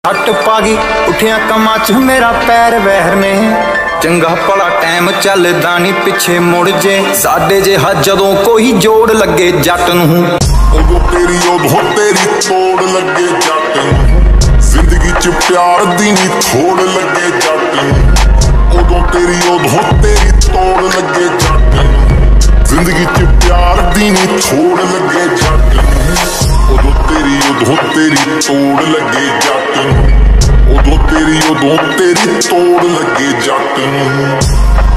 सट पा गई उठिया कमां च मेरा पैर वहर ने चंगा भला टाइम चलदा नी पिछे मुड़ जे साडे जिहा जदों कोई जोड़ लगे जट नूं उदों तेरी तोड़ लगे जट नूं जिंदगी च प्यार दी नी थोड़ लगे जट नूं उदों तेरी तोड़ लगे जट नूं जिंदगी च प्यार दी नी थोड़ लगे जट नूं उदों तेरी तोड़ लगे जट नूं उदों तेरी तोड़ लगे जट नूं।